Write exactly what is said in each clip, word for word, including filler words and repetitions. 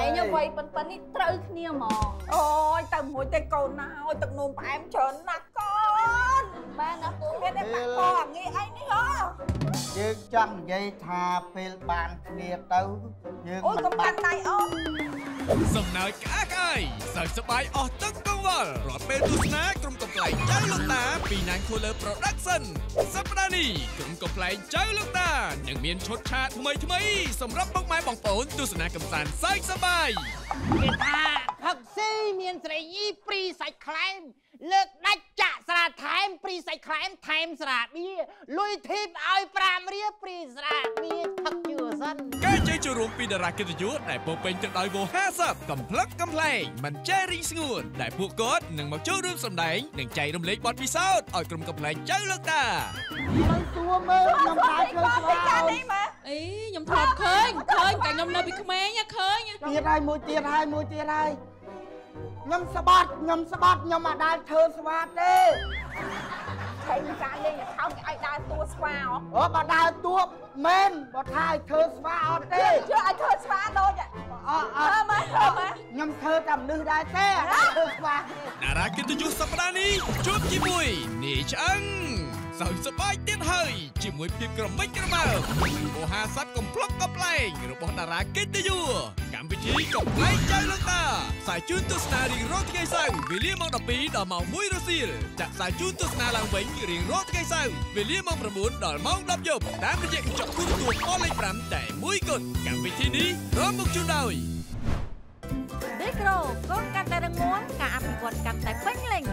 ញអ្វីប៉ុនប៉ុននេះត្រូវគ្នាហ្មងអូយទៅមួយតែកូនណាឲ្យទឹកនោមផ្អែមច្រើនណាស់កូនបានណាពូមានតែបាក់កអងាយអីនេះហ៎យើងចង់និយាយថាពេលបានគ្នាទៅយើងអូយកំកាន់ដៃអូនសំណើចក្អាកក្អាយសើចសប្បាយអស់ទឹកកង្វល់រាល់ពេលទស្សនាក្រុមកំប្លែងចៅលោកតាពីណាងខូលើ Production សប្តាហ៍នេះក្រុមកំប្លែងចៅលោកតានឹងមានឈុតឆាកថ្មីថ្មីសម្រាប់ពុកម៉ែបងប្អូនទស្សនាកម្សាន្តសើចសប្បាយគេថាផឹកស៊ីមានស្រីយីព្រីសាច់ខ្លែមលើកដាច់ចាក់ស្រាថែមព្រីសាច់ខ្លែមថែមស្រាបៀលុយធីបឲ្យប្រាំរៀលព្រីស្រាបៀផឹកជឿសិនការជ័យចូលរួមពីតារាកិត្តិយសដែលពោពេញទៅដោយវោហាស័ព្ទកំភ្លឹកកំប្លែងមិនចេះរីងស្ងួនដែលពួកគាត់នឹងមកចូលរួមសម្ដែងនិងចែករំលែកបទពិសោធន៍ឲ្យក្រុមកំប្លែងចៅលោកតាមិនទួមើលខ្ញុំដែរឃើញស្វាអីខ្ញុំថតឃើញឃើញតែខ្ញុំនៅពីក្មេងឃើញទៀតហើយមួយទៀតហើយមួយទៀតហើយខ្ញុំស្បាត់ខ្ញុំស្បាត់ខ្ញុំអត់ដែលធ្វើស្វាទេឆៃការលេងថោកឲ្យដើរតួស្វាអូបើដើរតួមែនបើថាឲ្យធ្វើស្វាអត់ទេជឿឲ្យធ្វើស្វាដូចអត់អត់មើលធ្វើមើលខ្ញុំធ្វើតែមនុស្សដែរទេអត់ធ្វើស្វាតារាកិត្តិយសសប្តាហ៍នេះជួបជាមួយនាយឆ្អឹងសើចសប្បាយទៀតហើយជាមួយភាពក្រមិចក្រមើមមហាស័ព្ទកំភ្លុកកំប្លែងរបស់តារាកិត្តិយសកម្មវិធីកំប្លែងចៅលោកតាផ្សាយជូនទស្សនារៀងរាល់ថ្ងៃសៅរ៍វេលាម៉ោងដប់ពីរដល់ម៉ោងមួយរសៀលចាក់ផ្សាយជូនទស្សនាឡើងវិញរៀងរាល់ថ្ងៃសៅរ៍វេលាម៉ោងប្រាំបួនដល់ម៉ោងដប់យប់តាមរយៈកញ្ចក់ទូរទស្សន៍អលេខប្រាំតែមួយគត់កម្មវិធីនេះរួមមកជូនដោយដេក្រូកូនកាន់តែរងន់ការអភិវឌ្ឍកាន់តែពេញលេញ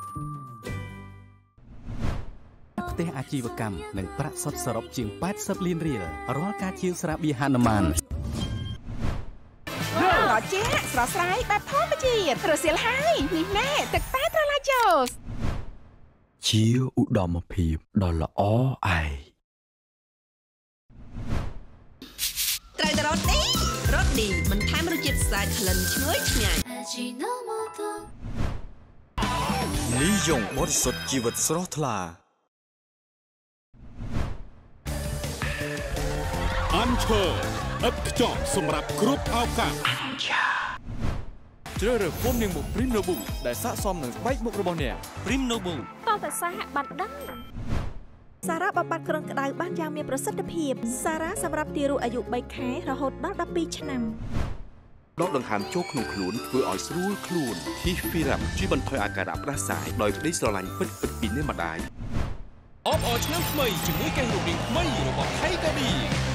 ផ្ទះអាជីវកម្មនិងប្រាក់សុទ្ធសរុបជាងแปดสิบលានរៀលរាល់ការជាវស្រាបៀរហនុមានត្រជាស្រស់ស្រាយបែបធម្មជាតិរសៀលហើយនេះណែទឹកតែត្រឡាចោសជាឧត្តមភាពដ៏ល្អឯត្រូវតែរត់នេះរត់នេះមិនថែមរសជាតិស្អាតក្លិនឈ្ងុយឆ្ងាញ់និយមបរិសុទ្ធជីវិតស្រស់ថ្លាអានឈើឥតខ្ចប់សម្រាប់គ្រប់ឱកាសជ្រើសរើសពណ៌នាងមុខ Prim Nobu ដែលស័ក្តិសមនឹងស្បែកមុខរបស់អ្នក Prim Nobu តតែសហបាត់ដឹងសារ៉ាបបាត់គ្រុនក្តៅបានយ៉ាងមានប្រសិទ្ធភាពសារ៉ាសម្រាប់ទារកអាយុបីខែរហូតដល់ដប់ពីរឆ្នាំដកដង្ហើមចូលក្នុងខ្លួនធ្វើឲ្យស្រួលខ្លួន Hifiram ជួយបន្ថយអាការៈផ្ដាសាយដោយក្តីស្រឡាញ់ពិតៗពីអ្នកម្ដាយអបអរឆ្នាំថ្មីជាមួយកេសរូបរាងថ្មីរបស់ Tiger Bee